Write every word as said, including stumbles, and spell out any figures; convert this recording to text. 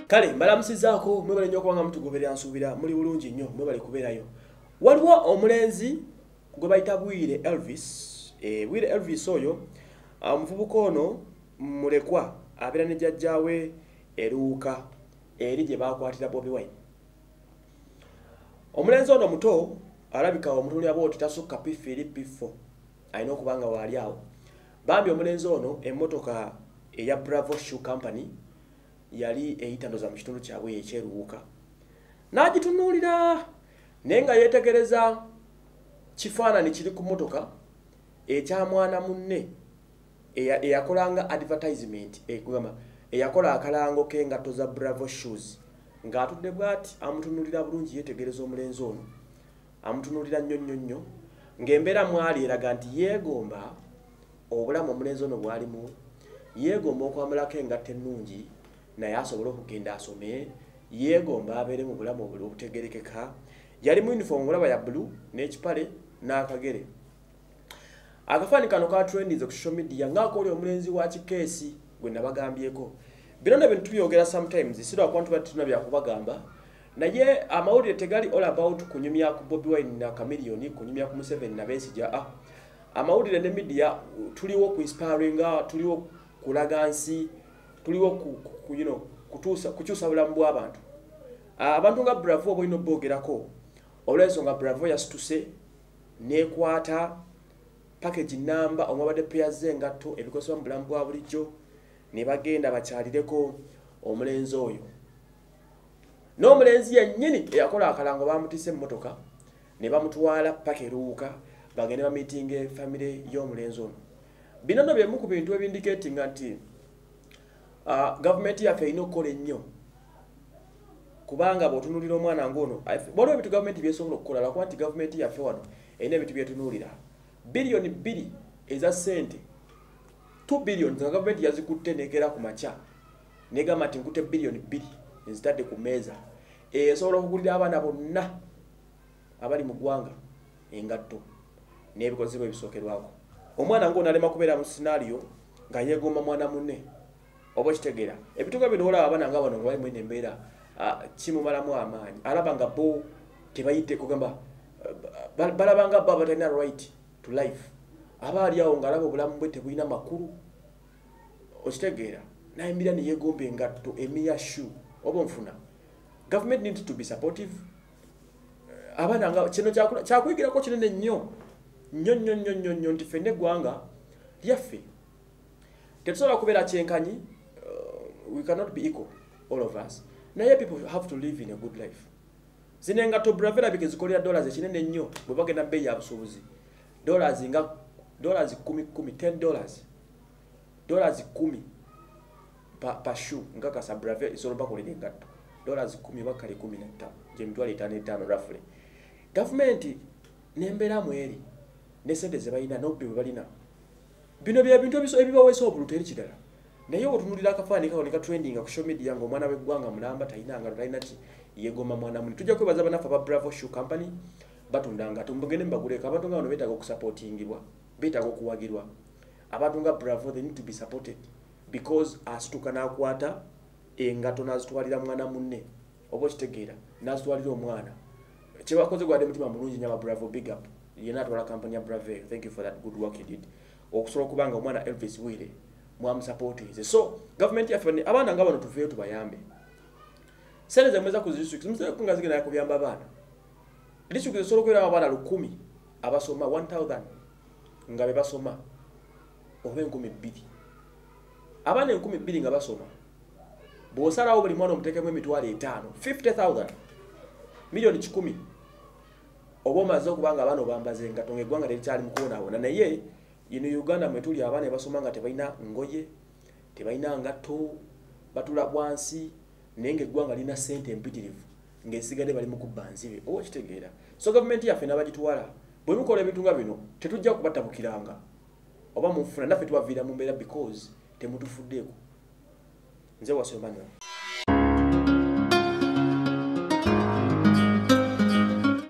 Kale mbalamusizaako mwebale nnyo kubanga mutugoberera nsubira muli bulungi nnyo mwebale kubeerayo. Waliwo omulenzi gwe bayita Bwire Elvis. Eh, Bwire Elvis oyo omuvubuka ono mulekwa abeera ne jjajjaawe eruuka eri gye baakwatira Bobi Wine. Omulenzi ono muto alabika omutunulya bwoti tasukka P three P four alina okubanga waali awo. Bambi omulenzi ono emmotoka eya Bravo Shoe Company yali eyitandoza mu kitundu kyabwe ekyeruuka. N'agitunuulira naye nga yeetegereza kifaananyi kiri ku mmotoka ekya mwana munne eyakolanga advertisement ekugamba eyakola akalango k'engato za Bravo Shoes ng'atudde bw'ati amutunuulira bulungi yeetegereza omulenzi ono amutunuulira nnyo nnyo nnyo ng'embeera mwali eraga nti yeegomba obulamu omulenzi ono bwalimu yeegomba okwambulako engatto ennungi naye asobole okugenda asome yeegomba abeere mu bulamu obutegerekeka. Yali mu uniform olaba ya blue n'ekipale n'akagere. Akafaani kano ka trendize ku social media ng'akoli omulenzi wa kikeesi gwe nabagambyeko. Bino ne bintu byogera sometimes sirwa kwantu batuna bya kubagamba naye amawulire tegali all about kunyumya ku Bobi Wine na Chameleone kunyumya ku Museveni na Besigye. Ah, amawulire ne media tuliwo ku inspiringa tuliwo kulagansi tuliwo ku, ku you know kutusa kukyusa bulamu bw'abantu. Abantu nga Bravo boino bogerako olweso nga Bravo yasituse nekwata package number omwabadde players engato ebikoso mu bulamu bwa bulijjo ne bagenda bakyalireko omulenzi oyo. N'omulenzi yennyini eyakola akalango bamutise emmotoka ne bamutwala paka eruuka bagende ba meeting e family y'omulenzi ono. Bino nno byemu ku bintu ebindicatinga nti uh, government yaffe erina okukola ennyo kubanga bw'otunuulira omwana ng'ono bwaliwo ebintu gavumenti byesobola okukola lwakuba nti gavumenti yaffe wano erina ebintu byetunuulira biliyoni bbiri eza ssente two billion nga gavumenti yazikutte neegera ku makya negamba nti nkutte biliyoni bbiri ezitadde ku meeza esobola okugulira abaana bonna abali mu ggwanga engatto n'ebikozesebwa ebisookerwako. Omwana ng'ono alema kubeera mu scenario nga yeegomba mwana munne oba kitegeera ebituga bino olaba abaana nga bano nga bali mu eno embeera kimumalamu amaanyi alaba nga bo tebayite kugamba balaba nga bo abatalina right to life abaali awo ng'alaba obulamu bwe tebulina makulu okitegeera naye embira ne yeegomba engatto emiya shoe oba nfuna. Government needs to be supportive. Abaana nga kino kyakuyigirako kinene nnyo nnyo nnyo nnyo nnyo nnyo nti ffenna eggwanga lyaffe tetusobola kubeera kyenkanyi. Uh, we cannot be equal all of us. Naye people have to live in a good life. Zino engato Bravo erabika zikolera dollars ekinene nnyo bwe bagenda bbeeyi ya busuubuzi dollars nga dollars kumi kumi ten dollars dollars kumi pa, pa shoe nga kasa Bravo isobola bakolera engatto dollars kumi bakali kumi na ttaano gye mitwalo etaano etaano roughly. Government n'embeera mweri ne ssente ze balina n'obubbi bwe balina bino bye bintu ebibaweesa obululu teri kirala. Naye otunulira akafaani kaboneka trending ku social media ngo omwana w'eggwanga mulamba talina nga talina ki yeegomba mwana munne. Tujja kwebaza bannaffe aba Bravo Shoe Company batunda nga tumbugende mbaguleko abantu nga bano beetaaga okusupportingibwa beetaaga okuwagirwa. Abantu nga Bravo they need to be supported because asituka n'akwata engato n'azitwalira mwana munne oba okitegeera n'azitwalira omwana kye bakoze gwadde mutima mulungi nnyo aba Bravo big up yenna atwala kampani ya Bravo. Thank you for that good work you did okusobola okubanga omwana Elvis Bwire mwamusupportinze. So government yaffe abaana nga bano tuveeyo tubayambe sente zemweza ku district muzeye kunga zigenda yakuyamba abaana district zisobola okubeera abaana lukumi abasoma one thousand nga be basoma oba enkumi bbiri abaana enkumi bbiri nga basoma bw'osalawo buli mwana omuteekemu emitwalo etaano fifty thousand miliyoni kikumi oba omaze okubanga abaana obambaza engato ng'eggwanga terikyali mu kubonaabona. Naye ino Uganda mwe tuli abaana basoma nga tebalina ngoye tebalina ngatto batula bwansi naye ng'eggwanga lina ssente empitirivu ng'esigadde bali mu kubba nzibe oba kitegeera. So gavumenti yaffe n'abagitwala bwe mukola ebintu nga bino tetujja kubatabukiranga oba mufuna naffe tubaviira mu mbeera because temutufuddeeko. Nze wasomanya.